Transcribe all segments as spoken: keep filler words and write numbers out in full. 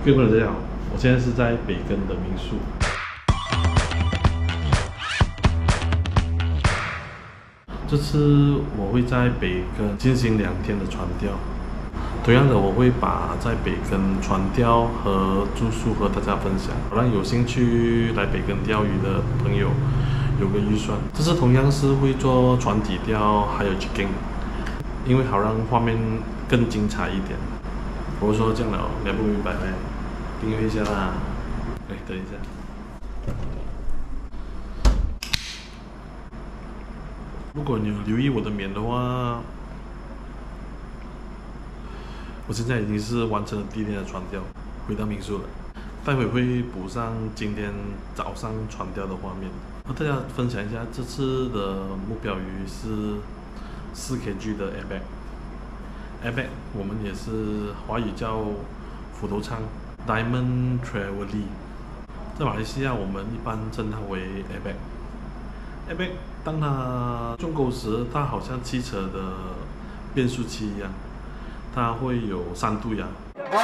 各位朋友大家好，我现在是在北根的民宿。这次我会在北根进行两天的船钓。同样的，我会把在北根船钓和住宿和大家分享，让有兴趣来北根钓鱼的朋友有个预算。这次同样是会做船体钓，还有 jigging， 因为好让画面更精彩一点。我说这样了，你还不明白没？订阅一下啦。哎，等一下。如果你有留意我的脸的话，我现在已经是完成了第一天的船钓，回到民宿了。待会会补上今天早上船钓的画面，和大家分享一下这次的目标鱼是四 K G 的 airbag。airbag 我们也是华语叫斧头仓 Diamond Trevally， 在马来西亚我们一般称它为 airbag。airbag 当它中钩时，它好像汽车的变速器一样，它会有三度氧。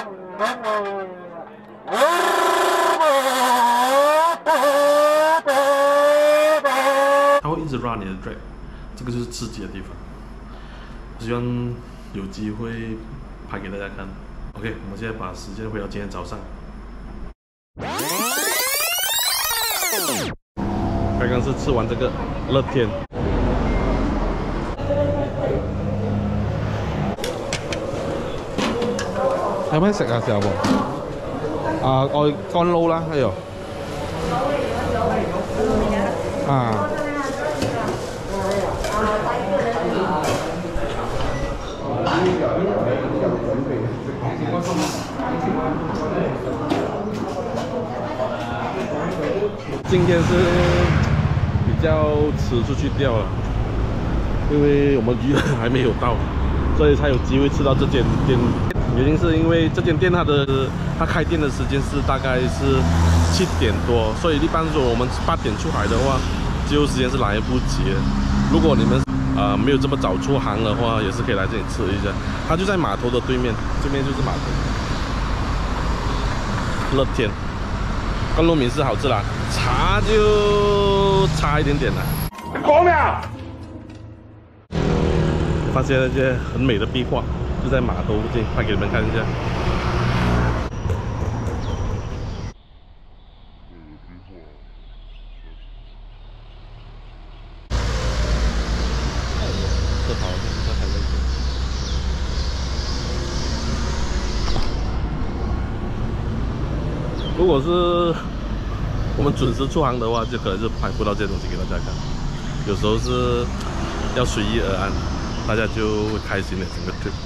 它会一直 run 你的 drag， 这个就是刺激的地方。希望有机会拍给大家看。OK， 我们现在把时间回到今天早上。刚刚是吃完这个乐天， 有咩食啊？時候喎，啊，我乾撈啦，喺度。啊。 今天是比较迟出去钓了，因为我们鱼还没有到，所以才有机会吃到这间店。原因是因为这间店它的它开店的时间是大概是七点多，所以一般说我们八点出海的话，自由时间是来不及的。如果你们呃没有这么早出航的话，也是可以来这里吃一下。它就在码头的对面，对面就是码头。乐天，甘露米是好吃啦，茶就差一点点啦。讲咩啊？发现了一些很美的壁画。就在码头附近，拍给你们看一下。这好像在海那边。如果是我们准时出航的话，就可能是拍不到这些东西给大家看。有时候是要随遇而安，大家就会开心的整个 trip。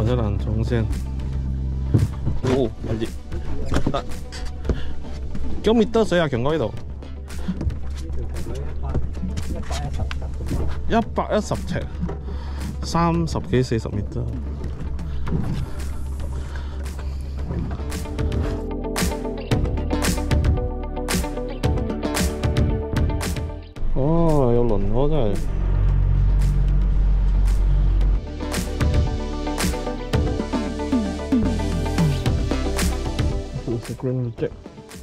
一蘭涌先。哦，係熱。得。幾米多水啊？強哥呢度？一百一十尺，三十幾四十米多。哦，有輪河真係。食 green jack。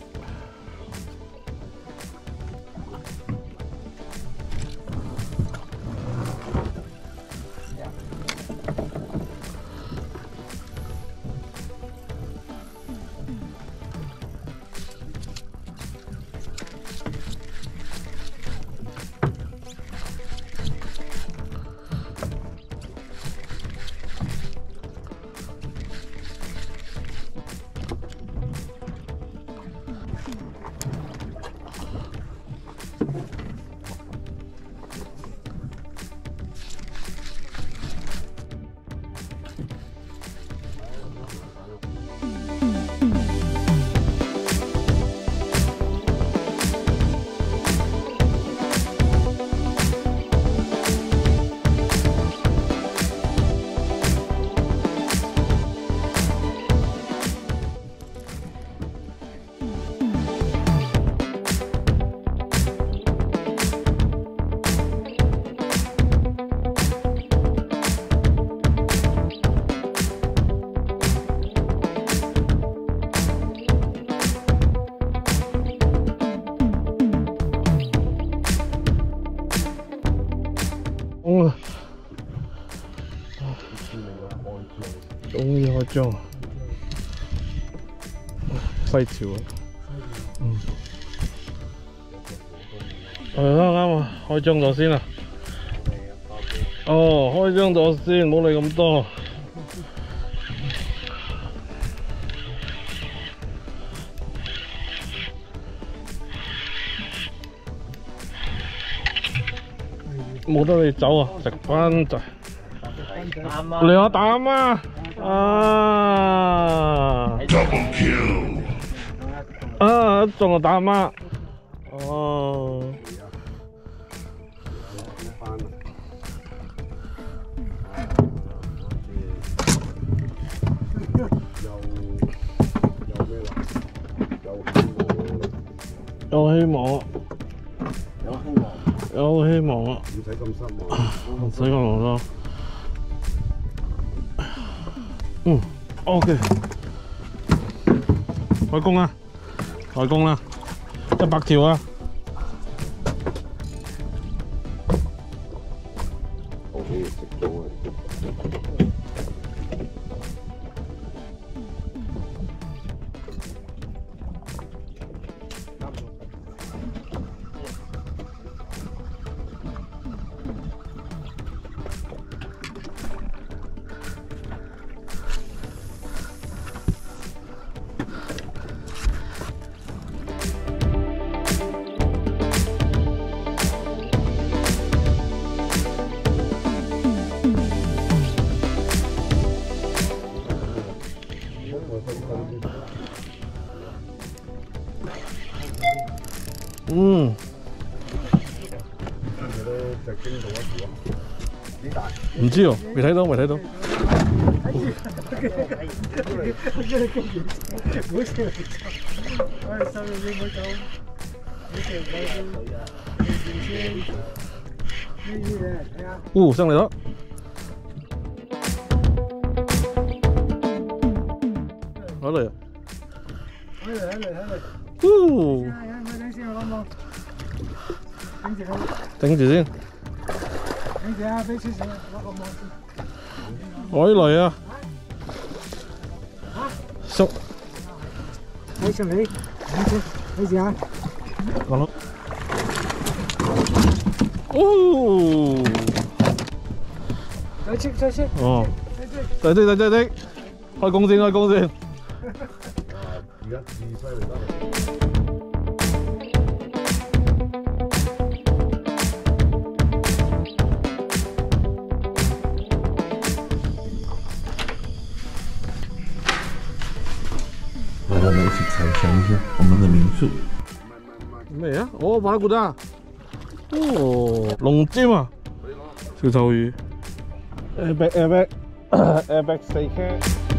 終於開張，西潮啊！嗯，係啱啱啊，開張咗先啊！哦，開張咗先，冇理咁多。冇得你走啊！食翻就嚟我膽啊！啊！啊！中我膽啊！哦！有希望。有希望啊！唔使咁失望，唔使咁勞咯。嗯 ，OK， 開工啦，開工啦，一百條啊！我可以食到啊！嗯，唔知喎，未睇到，未睇到。哦，上嚟咗。好嚟啊！好嚟，好嚟，好嚟。哦。頂住先，頂住啊！俾少少，攞個網先。我嚟啊！縮。睇上嚟，睇住，睇住啊！講咯。哦。再切，再切。哦。再切，再切，再切。開工先，開工先。而家自西嚟得。 我们一起猜想一下我们的民宿。 咩啊？哦，巴拉古达。哦，龍尖啊！小丑魚。Airbag airbag airbag staycation。